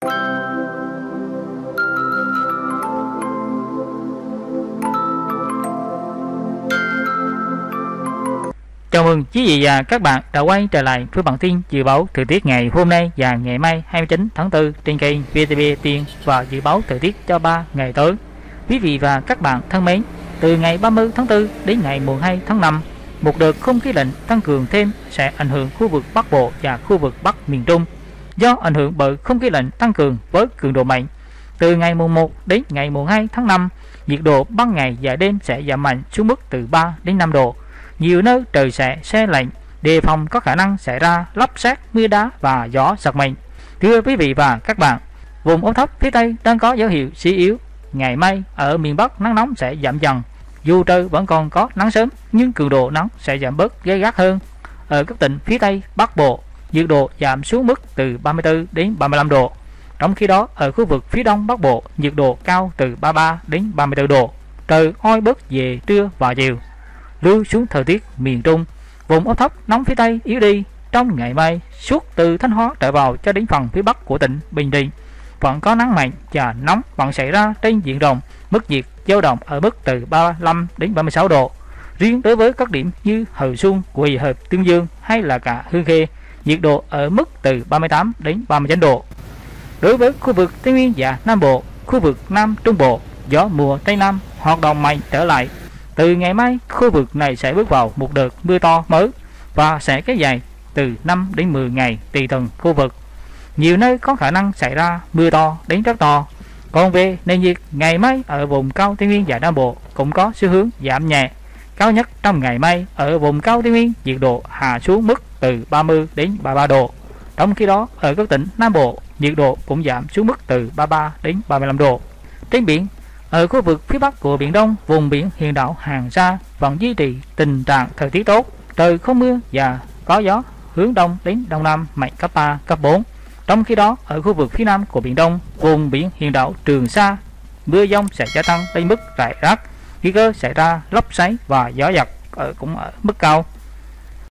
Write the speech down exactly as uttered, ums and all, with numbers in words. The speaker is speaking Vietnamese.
Chào mừng quý vị và các bạn đã quay trở lại với bản tin dự báo thời tiết ngày hôm nay và ngày mai hai mươi chín tháng tư trên kênh vê tê vê Tiền và dự báo thời tiết cho ba ngày tới. Quý vị và các bạn thân mến, từ ngày ba mươi tháng tư đến ngày mùng hai tháng năm, một đợt không khí lạnh tăng cường thêm sẽ ảnh hưởng khu vực Bắc Bộ và khu vực Bắc miền Trung. Do ảnh hưởng bởi không khí lạnh tăng cường với cường độ mạnh, từ ngày mùng một đến ngày mùng hai tháng năm, nhiệt độ ban ngày và đêm sẽ giảm mạnh xuống mức từ ba đến năm độ. Nhiều nơi trời sẽ se lạnh, đề phòng có khả năng xảy ra lốc sét, mưa đá và gió giật mạnh. Thưa quý vị và các bạn, vùng áp thấp phía Tây đang có dấu hiệu suy yếu. Ngày mai ở miền Bắc nắng nóng sẽ giảm dần. Dù trời vẫn còn có nắng sớm nhưng cường độ nắng sẽ giảm bớt gay gắt hơn. Ở các tỉnh phía Tây Bắc Bộ, nhiệt độ giảm xuống mức từ ba mươi tư đến ba mươi lăm độ. Trong khi đó ở khu vực phía Đông Bắc Bộ, nhiệt độ cao từ ba mươi ba đến ba mươi tư độ. Trời oi bớt về trưa và chiều. Lưu xuống thời tiết miền Trung, vùng áp thấp nóng phía Tây yếu đi. Trong ngày mai, suốt từ Thanh Hóa trở vào cho đến phần phía Bắc của tỉnh Bình Định vẫn có nắng mạnh và nóng vẫn xảy ra trên diện rộng. Mức nhiệt dao động ở mức từ ba mươi lăm đến ba mươi sáu độ. Riêng đối với các điểm như Hờ Xuân, Quỳ Hợp, Tương Dương hay là cả Hương Khê, nhiệt độ ở mức từ ba mươi tám đến ba mươi chín độ. Đối với khu vực Tây Nguyên và Nam Bộ, khu vực Nam Trung Bộ, gió mùa Tây Nam hoạt động mạnh trở lại. Từ ngày mai, khu vực này sẽ bước vào một đợt mưa to mới và sẽ kéo dài từ năm đến mười ngày tùy từng khu vực. Nhiều nơi có khả năng xảy ra mưa to đến rất to. Còn về nền nhiệt, ngày mai ở vùng cao Tây Nguyên và Nam Bộ cũng có xu hướng giảm nhẹ. Cao nhất trong ngày mai ở vùng cao Tây Nguyên, nhiệt độ hạ xuống mức từ ba mươi đến ba mươi ba độ. Trong khi đó, ở các tỉnh Nam Bộ, nhiệt độ cũng giảm xuống mức từ ba mươi ba đến ba mươi lăm độ. Trên biển, ở khu vực phía Bắc của Biển Đông, vùng biển huyện đảo Hoàng Sa vẫn duy trì tình trạng thời tiết tốt, trời không mưa và có gió hướng đông đến đông nam mạnh cấp ba, cấp bốn. Trong khi đó, ở khu vực phía Nam của Biển Đông, vùng biển huyện đảo Trường Sa, mưa dông sẽ gia tăng đến mức rải rác, nguy cơ xảy ra lốc xoáy và gió giật ở cũng ở mức cao.